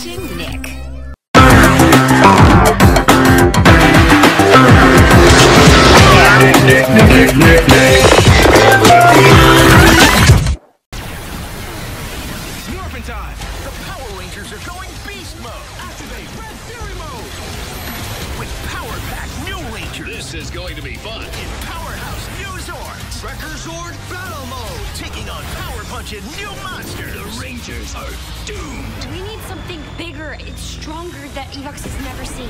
watching Nick. Morphin' time! The Power Rangers are going beast mode! Activate Red Fury mode! With power-packed new Rangers! This is going to be fun! In Powerhouse new Zords! Wrecker Zord battle mode! Taking on Power Punching new monsters! The Rangers are doomed! We need something bigger and stronger that Evox has never seen.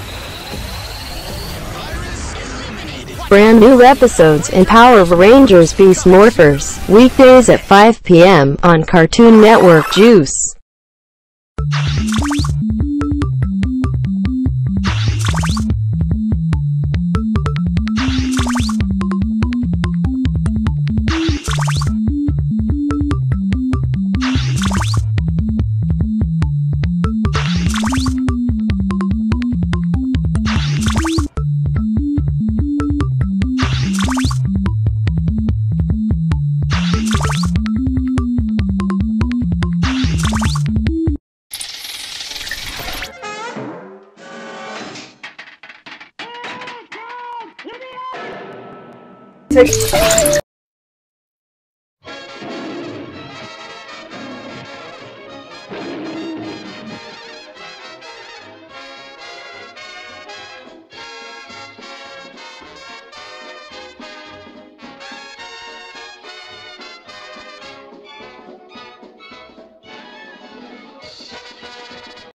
Brand new episodes in Power Rangers Beast Morphers, weekdays at 5 p.m. on Cartoon Network Juice.